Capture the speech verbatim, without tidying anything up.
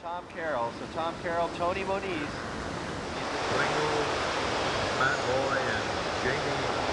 Tom Carroll. So Tom Carroll, Tony Moniz. Wingle, Matt Boy, and Jamie